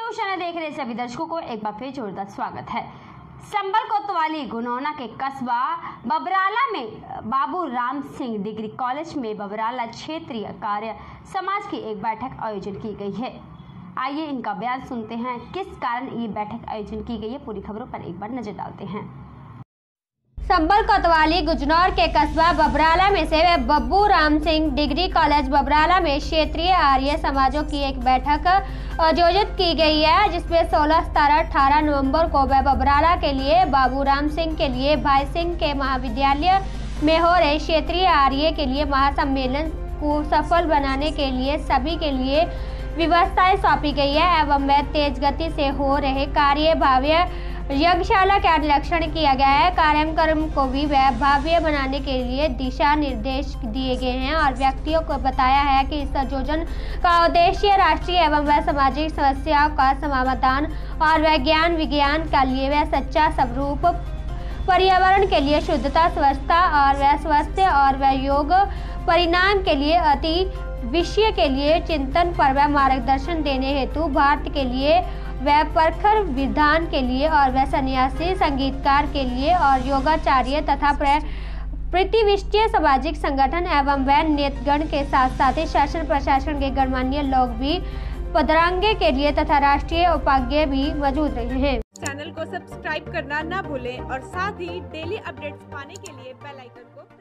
News channel देख रहे सभी दर्शकों को एक बार फिर जोरदार स्वागत है। संबल कोतवाली गुनौना के कस्बा बबराला में बाबू राम सिंह डिग्री कॉलेज में बबराला क्षेत्रीय कार्य समाज की एक बैठक आयोजन की गई है। आइए इनका बयान सुनते हैं, किस कारण ये बैठक आयोजन की गई है। पूरी खबरों पर एक बार नजर डालते हैं। संबल कोतवाली गुजनौर के कस्बा बबराला में से बाबू राम सिंह डिग्री कॉलेज बबराला में क्षेत्रीय आर्य समाजों की एक बैठक आयोजित की गई है, जिसमें 16, 17, 18 नवंबर को बबराला के लिए बाबू राम सिंह के लिए भाई सिंह के महाविद्यालय में हो रहे क्षेत्रीय आर्य के लिए महासम्मेलन को सफल बनाने के लिए सभी के लिए व्यवस्थाएं सौंपी गई है एवं वह तेज गति से हो रहे कार्य भव्य यज्ञशाला का निरीक्षण किया गया है। कार्यक्रम को भी भव्य बनाने के लिए दिशा निर्देश दिए गए हैं और व्यक्तियों को बताया है कि इस आयोजन का उद्देश्य राष्ट्रीय एवं वह सामाजिक समस्याओं का समाधान और वह ज्ञान विज्ञान का लिए वह सच्चा स्वरूप, पर्यावरण के लिए शुद्धता, स्वच्छता और वह स्वास्थ्य और वह योग परिणाम के लिए अति विषय के लिए चिंतन पर वह मार्गदर्शन देने हेतु भारत के लिए वह प्रखर विधान के लिए और वह सन्यासी संगीतकार के लिए और योगाचार्य तथा प्रतिष्ठित सामाजिक संगठन एवं वह नेतगण के साथ साथ ही शासन प्रशासन के गणमान्य लोग भी पदरांगे के लिए तथा राष्ट्रीय उपाध्याय भी मौजूद रहे हैं। चैनल को सब्सक्राइब करना ना भूलें और साथ ही डेली अपडेट्स पाने के लिए बेल आइकन को